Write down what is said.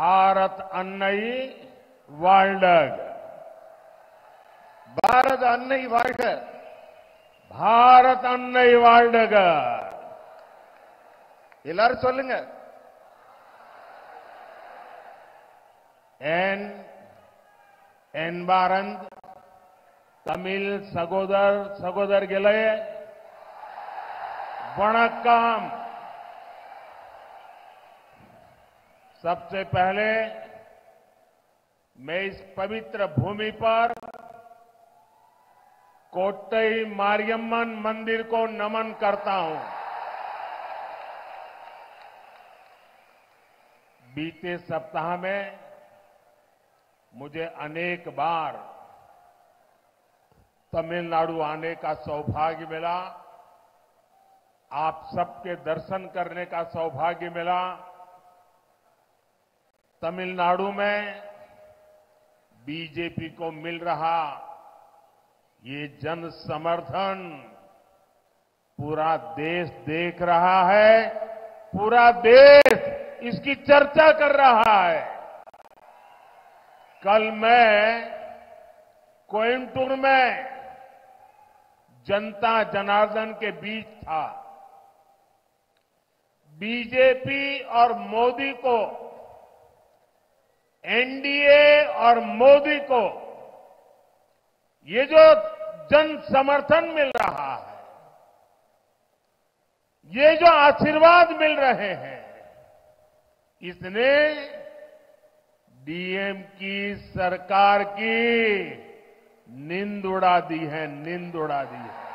भारत अन्नई वाल्डग பாரத அன்னை வாழ்க. भारत अन्नई वाल्डग எல்லாரும் சொல்லுங்க. एनबारंद तमिल सगोदर सगोदर गिले वणक्कम। सबसे पहले मैं इस पवित्र भूमि पर कोट्टई मारियम्मन मंदिर को नमन करता हूं। बीते सप्ताह में मुझे अनेक बार तमिलनाडु आने का सौभाग्य मिला, आप सबके दर्शन करने का सौभाग्य मिला। तमिलनाडु में बीजेपी को मिल रहा ये जन समर्थन पूरा देश देख रहा है, पूरा देश इसकी चर्चा कर रहा है। कल मैं कोयंबटूर में जनता जनार्दन के बीच था। बीजेपी और मोदी को, एनडीए और मोदी को ये जो जन समर्थन मिल रहा है, ये जो आशीर्वाद मिल रहे हैं, इसने डीएम की सरकार की नींद उड़ा दी है, नींद उड़ा दी है।